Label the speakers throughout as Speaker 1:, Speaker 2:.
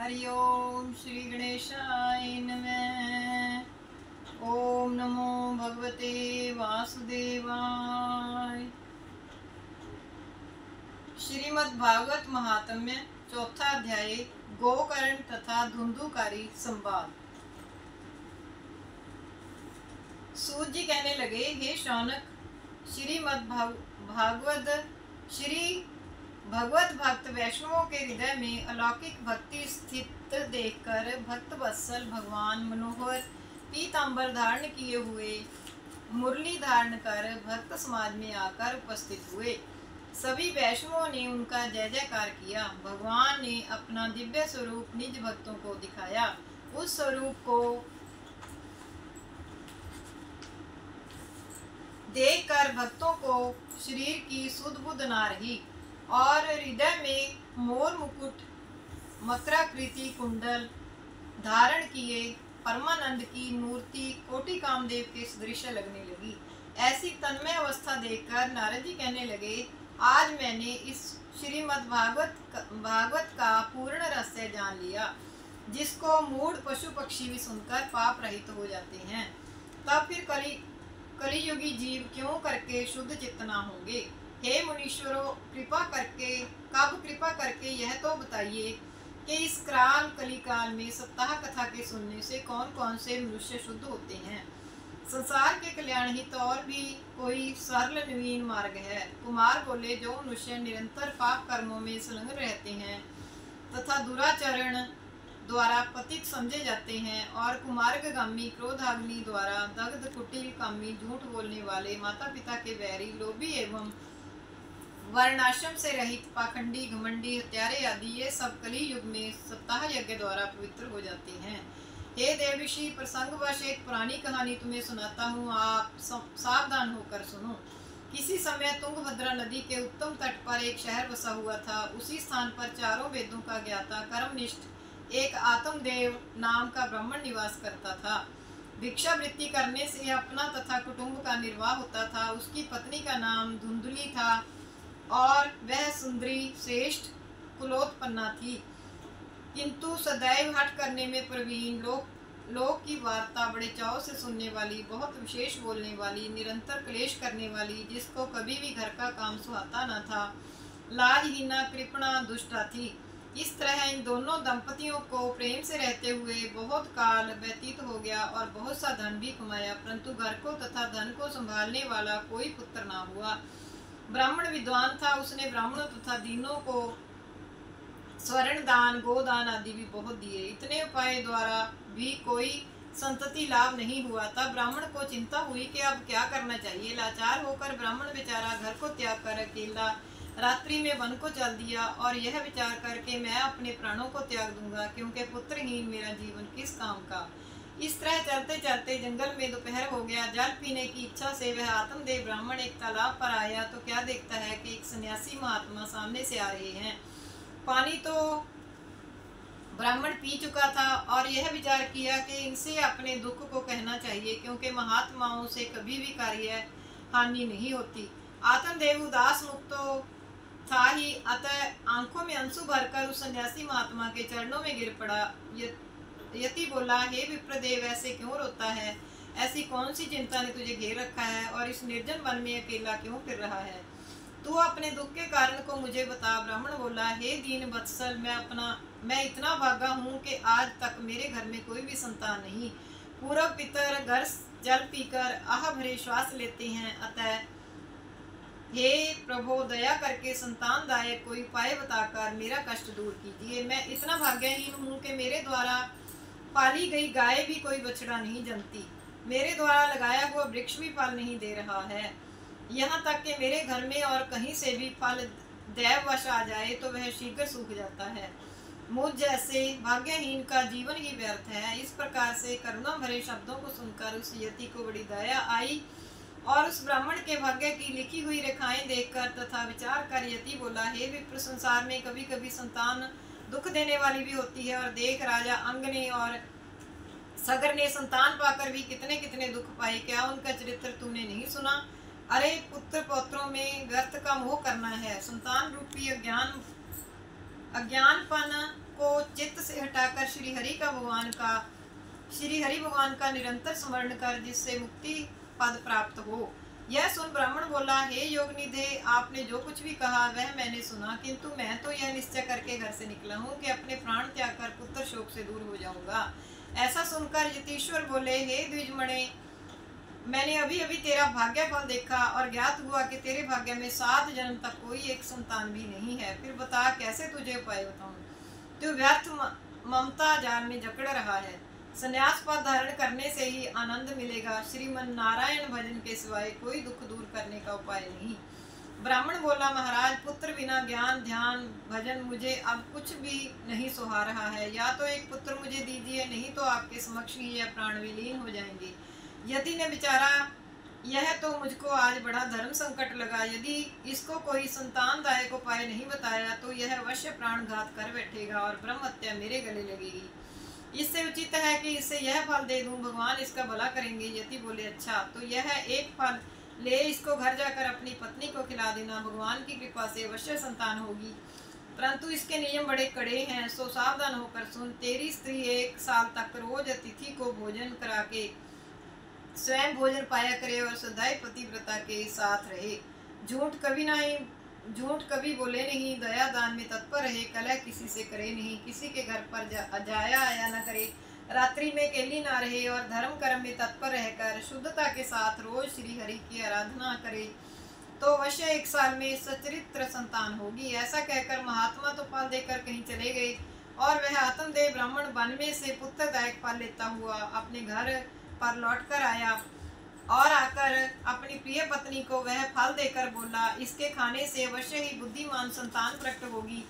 Speaker 1: हरि ओम श्री गणेशाय नमः। ओम नमो भगवते वासुदेवाय। श्रीमद् भागवत महात्म्य चौथा अध्याय गोकर्ण तथा धुंधुकारी संवाद। सूत जी कहने लगे, हे शौनक, श्रीमद् भगवत भक्त वैष्णवों के हृदय में अलौकिक भक्ति स्थित देखकर भक्त वत्सल भगवान मनोहर पीतांबर धारण किए हुए मुरली धारण कर भक्त समाज में आकर उपस्थित हुए। सभी वैष्णवों ने उनका जय जयकार किया। भगवान ने अपना दिव्य स्वरूप निज भक्तों को दिखाया। उस स्वरूप को देखकर भक्तों को शरीर की सुध बुध ना रही और हृदय में मोर मुकुट मकराकृति कुंडल धारण किए परमानंद की मूर्ति कोटि कामदेव के सदृश लगने लगी। ऐसी तन्मय अवस्था देखकर नारद जी कहने लगे, आज मैंने इस श्रीमद् भागवत का पूर्ण रहस्य जान लिया, जिसको मूढ़ पशु पक्षी भी सुनकर पाप रहित हो जाते हैं। तब फिर कलियुगी जीव क्यों करके शुद्ध चित्त ना होंगे। हे मुनीश्वरों, कृपा करके यह तो बताइए कि इस कलिकाल में सप्ताह कथा के सुनने से कौन कौन से मनुष्य शुद्ध होते हैं। संसार के कल्याण हित और भी कोई सरल नवीन मार्ग है। कुमार बोले, जो मनुष्य निरंतर पाप कर्मों में संलग्न रहते हैं तथा दुराचरण द्वारा पतित समझे जाते हैं और कुमार्गामी क्रोधाग्नि द्वारा दग्ध कुटिल कामी झूठ बोलने वाले माता पिता के वैरी लोभी एवं वर्णाश्रम से रहित पाखंडी घमंडी हत्यारे आदि ये सब कली युग में सप्ताह यज्ञ द्वारा पवित्र हो जाते हैं। हे देवऋषि, प्रसंगवश एक पुरानी कहानी तुम्हें सुनाता हूँ, आप सावधान होकर सुनो। किसी समय तुंगभद्रा नदी के उत्तम तट पर एक शहर बसा हुआ था। उसी स्थान पर चारों वेदों का ज्ञाता कर्मनिष्ठ एक आत्मदेव नाम का ब्राह्मण निवास करता था। भिक्षावृत्ति करने से अपना तथा कुटुंब का निर्वाह होता था। उसकी पत्नी का नाम धुंधुली था और वह सुंदरी श्रेष्ठ कुलोत्पन्ना थी, किंतु सदैव हट करने में प्रवीण, लोक की वार्ता बड़े चाव से सुनने वाली, बहुत विशेष बोलने वाली, निरंतर क्लेश करने वाली, जिसको कभी भी घर का काम सुहाता न था, लाजहीना कृपणा दुष्टा थी। इस तरह इन दोनों दंपतियों को प्रेम से रहते हुए बहुत काल व्यतीत हो गया और बहुत सा धन भी कमाया, परंतु घर को तथा धन को संभालने वाला कोई पुत्र ना हुआ। ब्राह्मण विद्वान था। उसने ब्राह्मणों तथा दीनों को स्वर्ण दान, गोदान आदि भी बहुत दिए। इतने उपाय द्वारा भी कोई संतति लाभ नहीं हुआ। तब ब्राह्मण को चिंता हुई कि अब क्या करना चाहिए। लाचार होकर ब्राह्मण बेचारा घर को त्याग कर अकेला रात्रि में वन को चल दिया और यह विचार करके, मैं अपने प्राणों को त्याग दूंगा, क्योंकि पुत्रहीन मेरा जीवन किस काम का। इस तरह चलते चलते जंगल में दोपहर हो गया। जल पीने की इच्छा से वह आत्मदेव ब्राह्मण एक तालाब पर आया तो क्या देखता है कि एक सन्यासी महात्मा सामने से आ रहे हैं। पानी तो ब्राह्मण पी चुका था और यह विचार किया कि इनसे अपने दुख को कहना चाहिए, क्योंकि महात्माओं से कभी भी कार्य हानि नहीं होती। आत्मदेव उदास मुक्त तो था ही, अतः आंखों में आंसू भरकर उस सन्यासी महात्मा के चरणों में गिर पड़ा। यति बोला, हे विप्रदेव, ऐसे क्यों रोता है? ऐसी कौन सी चिंता ने तुझे घेर रखा है और इस निर्जन वन में अकेला क्यों फिर रहा है? तू अपने दुख के कारण को मुझे बता। ब्राह्मण बोला, हे दीन वत्सल, मैं इतना भागा हूँ कि आज तक मेरे घर में कोई भी संतान नहीं। पूर्व पितर घर जल पीकर आह भरे श्वास लेते हैं, अतः हे प्रभु, दया करके संतान दायक कोई उपाय बताकर मेरा कष्ट दूर कीजिए। मैं इतना भाग्यहीन हूँ कि मेरे द्वारा पाली गई गाय भी कोई बछड़ा नहीं जमती, मेरे द्वारा लगाया हुआ वृक्ष भी फल नहीं दे रहा है। यहाँ तक कि मेरे घर में और कहीं से भी फल दैववश आ जाए तो वह शीघ्र सूख जाता है। मुझ जैसे भाग्यहीन का जीवन ही व्यर्थ है। इस प्रकार से करुणा भरे शब्दों को सुनकर उस यति को बड़ी दया आई और उस ब्राह्मण के भाग्य की लिखी हुई रेखाएं देखकर तथा विचार कर यति बोला, हे विप्र, संसार में कभी कभी संतान दुख देने वाली भी होती है, और देख, राजा अंग ने और सगर ने संतान पाकर भी कितने कितने दुख पाए। क्या उनका चरित्र तूने नहीं सुना? अरे पुत्र पौत्रों में व्यर्थ का मोह करना है। संतान रूपी अज्ञानपन को चित्त से हटाकर श्री हरि भगवान का निरंतर स्मरण कर, जिससे मुक्ति पद प्राप्त हो। यह सुन ब्राह्मण बोला, हे योगनिधे, आपने जो कुछ भी कहा वह मैंने सुना, किंतु मैं तो यह निश्चय करके घर से निकला हूँ कि अपने प्राण त्याग कर पुत्र शोक से दूर हो जाऊंगा। ऐसा सुनकर यतीश्वर बोले, हे द्विजमणे, मैंने अभी अभी तेरा भाग्य फल देखा और ज्ञात हुआ कि तेरे भाग्य में 7 जन्म तक कोई एक संतान भी नहीं है। फिर बता, कैसे तुझे उपाय बताऊं? तू व्यर्थ ममता जाल में जकड़ रहा है। संन्यास पद धारण करने से ही आनंद मिलेगा। श्रीमन नारायण भजन के सिवाय कोई दुख दूर करने का उपाय नहीं। ब्राह्मण बोला, महाराज, पुत्र बिना ज्ञान ध्यान भजन मुझे अब कुछ भी नहीं सुहा रहा है। या तो एक पुत्र मुझे दीजिए, नहीं तो आपके समक्ष ही यह प्राण विलीन हो जाएंगे। यदि ने बेचारा, यह तो मुझको आज बड़ा धर्म संकट लगा। यदि इसको कोई संतानदायक उपाय नहीं बताया तो यह अवश्य प्राण घात कर बैठेगा और ब्रह्म हत्या मेरे गले लगेगी। इससे उचित है कि इसे यह फल दे दूं, भगवान इसका भला करेंगे। यति बोले, अच्छा, तो यह एक फल ले, इसको घर जाकर अपनी पत्नी को खिला देना, भगवान की कृपा से अवश्य संतान होगी। परंतु इसके नियम बड़े कड़े हैं, सो सावधान होकर सुन। तेरी स्त्री 1 साल तक रोज अतिथि को भोजन करा के स्वयं भोजन पाया करे और सदाई पतिव्रता के साथ रहे। झूठ कभी बोले नहीं, दया दान में तत्पर रहे, कलह किसी से करे नहीं, किसी के घर पर जाया आया न करे, रात्रि में अकेली ना रहे और धर्म कर्म में तत्पर रहकर शुद्धता के साथ रोज श्री हरि की आराधना करे, तो अवश्य 1 साल में सचरित्र संतान होगी। ऐसा कहकर महात्मा तो फल देकर कहीं चले गए और वह आत्मदेव ब्राह्मण वन में से पुत्रदायक फल लेता हुआ अपने घर पर लौटकर आया और आकर अपनी प्रिय पत्नी को वह फल देकर बोला, इसके खाने से अवश्य ही बुद्धिमान संतान प्रकट होगी।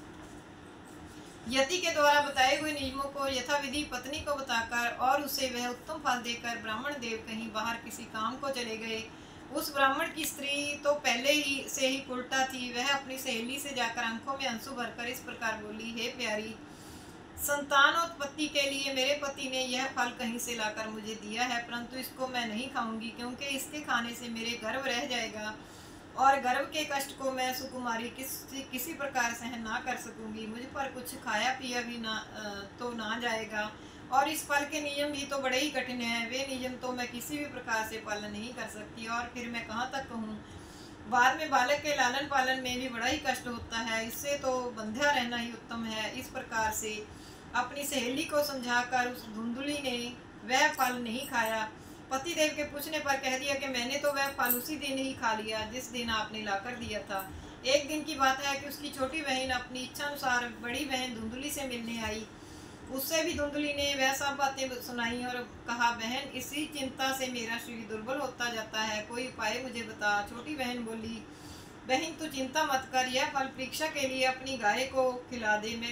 Speaker 1: यति के द्वारा बताए हुए नियमों को यथाविधि पत्नी को बताकर और उसे वह उत्तम फल देकर ब्राह्मण देव कहीं बाहर किसी काम को चले गए। उस ब्राह्मण की स्त्री तो पहले ही से ही उल्टा थी। वह अपनी सहेली से जाकर आंखों में आंसू भरकर इस प्रकार बोली, हे प्यारी, संतानोत्पत्ति के लिए मेरे पति ने यह फल कहीं से लाकर मुझे दिया है, परंतु इसको मैं नहीं खाऊंगी, क्योंकि इसके खाने से मेरे गर्भ रह जाएगा और गर्भ के कष्ट को मैं सुकुमारी किसी प्रकार सहन ना कर सकूंगी। मुझ पर कुछ खाया पिया भी ना जाएगा और इस फल के नियम भी तो बड़े ही कठिन हैं। वे नियम तो मैं किसी भी प्रकार से पालन नहीं कर सकती और फिर मैं कहाँ तक कहूँ। बाद में बालक के लालन पालन में भी बड़ा ही कष्ट होता है, इससे तो बंध्या रहना ही उत्तम है। इस प्रकार से अपनी सहेली को समझाकर उस धुंधुली ने वह फल नहीं खाया। पतिदेव के पूछने पर कह दिया कि मैंने तो वह फल उसी दिन ही खा लिया जिस दिन आपने लाकर दिया था। एक दिन की बात है कि उसकी छोटी बहन अपनी इच्छा अनुसार बड़ी बहन धुंधुली से मिलने आई। उससे भी धुंधुली ने वह सब बातें सुनाई और कहा, बहन, इसी चिंता से मेरा शरीर दुर्बल होता जाता है, कोई उपाय मुझे बता। छोटी बहन बोली, बहन, तू चिंता मत कर, यह फल परीक्षा के लिए अपनी गाय को खिला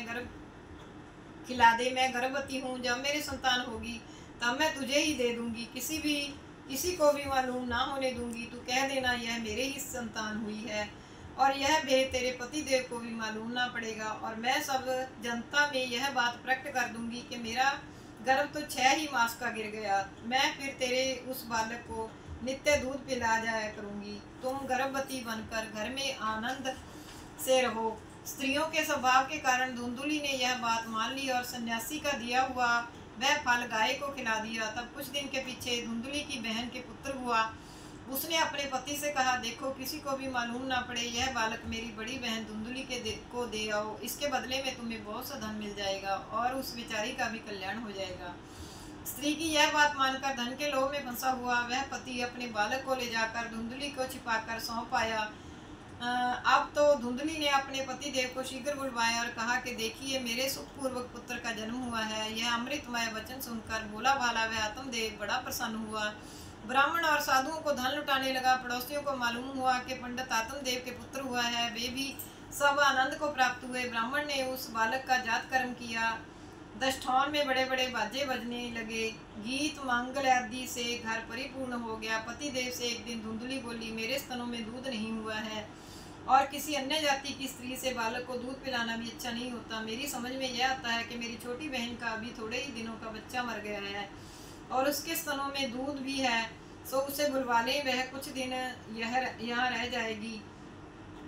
Speaker 1: दे। मैं गर्भवती हूँ, जब मेरी संतान होगी तब मैं तुझे ही दे दूंगी, किसी को भी मालूम ना होने दूंगी। तू कह देना यह मेरे ही संतान हुई है और यह भेद तेरे पतिदेव को भी मालूम ना पड़ेगा और मैं सब जनता में यह बात प्रकट कर दूंगी कि मेरा गर्भ तो 6 ही मास का गिर गया। मैं फिर तेरे उस बालक को नित्य दूध पिला जाया करूंगी। तुम गर्भवती बनकर घर में आनंद से रहो। स्त्रियों के स्वभाव के कारण धुंधुली ने यह बात मान ली और सन्यासी का दिया हुआ वह फल गाय को खिला दिया। तब कुछ दिन के पीछे धुंधुली की बहन के पुत्र हुआ। उसने अपने पति से कहा, देखो, किसी को भी मालूम ना पड़े, यह बालक मेरी बड़ी बहन धुंधुली को दे आओ, इसके बदले में तुम्हें बहुत सा धन मिल जाएगा और उस बेचारी का भी कल्याण हो जाएगा। स्त्री की यह बात मानकर धन के लोभ में फंसा हुआ वह पति अपने बालक को ले जाकर धुंधुली को छिपाकर सौंप आया। अब तो धुंधुली ने अपने पति देव को शीघ्र बुलवाया और कहा कि देखिए, मेरे सुखपूर्वक पुत्र का जन्म हुआ है। यह अमृतमय वचन सुनकर भोला भाला वह आत्मदेव बड़ा प्रसन्न हुआ। ब्राह्मण और साधुओं को धन लुटाने लगा। पड़ोसियों को मालूम हुआ कि पंडित आत्मदेव के पुत्र हुआ है, वे भी सब आनंद को प्राप्त हुए। ब्राह्मण ने उस बालक का जात कर्म किया। दशठौन में बड़े बड़े बाजे बजने लगे, गीत मंगल आदि से घर परिपूर्ण हो गया। पतिदेव से एक दिन धुंधुली बोली, मेरे स्तनों में दूध नहीं हुआ है और किसी अन्य जाति की स्त्री से बालक को दूध पिलाना भी अच्छा नहीं होता। मेरी समझ में यह आता है कि मेरी छोटी बहन का अभी थोड़े ही दिनों का बच्चा मर गया है और उसके स्तनों में दूध भी है, सो उसे बुलवा ले, वह कुछ दिन यहाँ रह जाएगी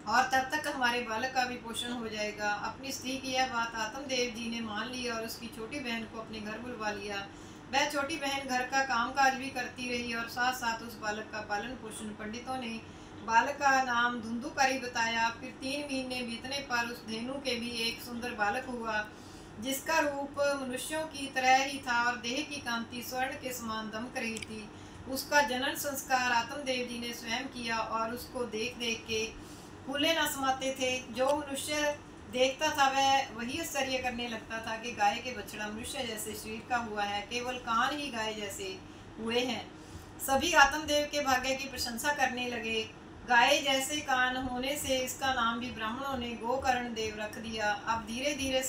Speaker 1: और तब तक हमारे बालक का भी पोषण हो जाएगा। अपनी स्त्री की यह बात आत्मदेव जी ने मान ली और उसकी छोटी बहन को अपने घर बुलवा लिया। वह छोटी बहन घर का कामकाज भी करती रही और साथ साथ उस बालक का पालन पोषण। पंडितों ने बालक का नाम धुंधुकारी बताया। फिर 3 महीने बीतने पर उस धेनु के भी एक सुंदर बालक हुआ, जिसका रूप मनुष्यों की तरह ही था और देह की कांति स्वर्ण के समान दमक रही थी। उसका जनन संस्कार आत्मदेव जी ने स्वयं किया और उसको देख देख के फूले न समाते थे। जो मनुष्य देखता था वह वही आश्चर्य करने लगता था कि गाय के बछड़ा मनुष्य जैसे शरीर का हुआ है, केवल कान ही गाय जैसे हुए हैं। सभी आत्मदेव के भाग्य की प्रशंसा करने लगे। गाय जैसे कान होने से इसका नाम भी ब्राह्मणों ने गोकर्ण देव रख दिया। अब धीरे धीरे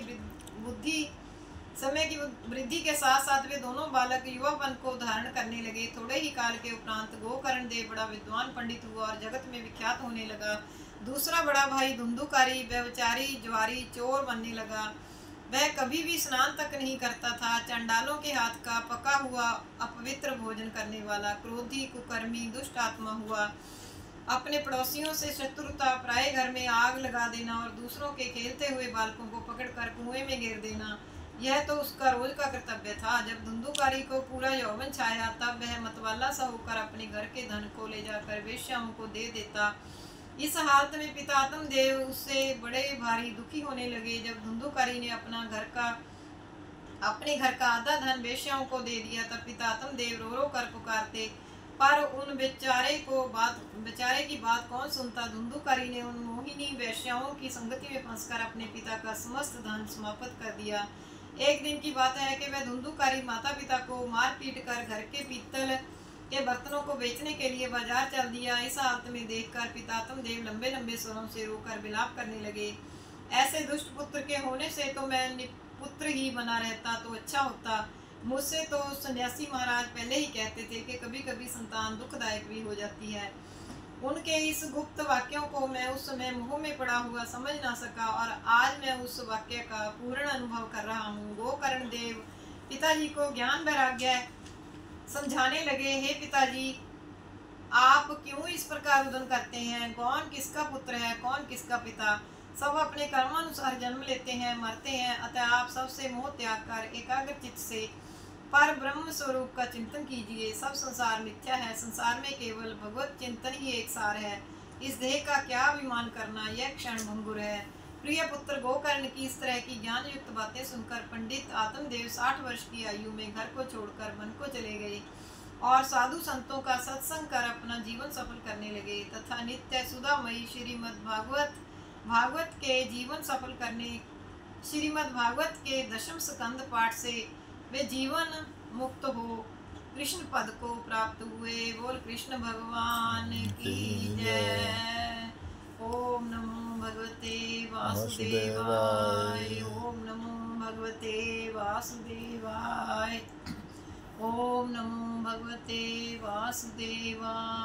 Speaker 1: समय की वृद्धि के साथ साथ वे दोनों बालक युवापन को धारण करने लगे। थोड़े ही काल के उपरांत गोकर्ण देव बड़ा विद्वान पंडित हुआ और जगत में विख्यात होने लगा। दूसरा बड़ा भाई धुंधुकारी व्यभिचारी ज्वारी चोर बनने लगा। वह कभी भी स्नान तक नहीं करता था। चंडालों के हाथ का पका हुआ अपवित्र भोजन करने वाला क्रोधी कुकर्मी दुष्ट आत्मा हुआ। अपने पड़ोसियों से शत्रुता, पराये घर में आग लगा देना और दूसरों के खेलते हुए बालकों को पकड़कर कुएं में गिर देना, यह तो उसका रोज का कर्तव्य था। जब धुंधुकारी को पूरा यौवन छाया तब वह मतवाला सा होकर अपने घर के धन को ले जाकर वेश्याओं को दे देता। इस हालत में पिता आत्मदेव उससे बड़े भारी दुखी होने लगे। जब धुंधुकारी ने अपने घर का आधा धन वेश्याओं को दे दिया तब पिता आत्मदेव रो रो कर पुकारते, पर उन बेचारे की बात कौन सुनता। धुंधुकारी ने उन मोहिनी वेश्याओं की संगति में फंसकर अपने पिता का समस्त धन समाप्त कर दिया। एक दिन की बात है कि वह धुंधुकारी माता पिता को मार पीट कर घर के पीतल के बर्तनों को बेचने के लिए बाजार चल दिया। इस हालत में देखकर पिता आत्मदेव लंबे लंबे स्वरों से रोकर विलाप करने लगे। ऐसे दुष्ट पुत्र के होने से तो मैं निपुत्र ही बना रहता तो अच्छा होता। मुझसे तो सन्यासी महाराज पहले ही कहते थे कि कभी कभी संतान दुखदायक भी हो जाती है। उनके इस गुप्त वाक्यों को मैं उस समय मुंह में पड़ा हुआ समझ ना सका और आज मैं उस वाक्य का पूर्ण अनुभव कर रहा हूँ। गोकर्ण देव पिताजी को ज्ञान वैराग्य समझाने लगे। हे पिताजी, आप क्यों इस प्रकार रुदन करते हैं? कौन किसका पुत्र है, कौन किसका पिता? सब अपने कर्मानुसार जन्म लेते हैं, मरते हैं। अतः आप सबसे मोह त्याग कर एकाग्र चित्त से पर ब्रह्म स्वरूप का चिंतन कीजिए। सब संसार मिथ्या है। संसार में केवल भगवत चिंतन ही एक सार है। इस देह का क्या अभिमान करना, यह क्षण भंगुर है। प्रिय पुत्र गोकर्ण की इस तरह की ज्ञान युक्त बातें सुनकर पंडित आत्मदेव 60 वर्ष की आयु में घर को छोड़कर वन को चले गए और साधु संतों का सत्संग कर अपना जीवन सफल करने लगे तथा नित्य सुधामयी भागवत के जीवन सफल करने श्रीमद् भागवत के 10वें स्कंद पाठ से वे जीवन मुक्त हो कृष्ण पद को प्राप्त हुए। बोल कृष्ण भगवान की जय। ओम नमो भगवते वासुदेवाय। ओम नमो भगवते वासुदेवाय। ओम नमो भगवते वासुदेवाय।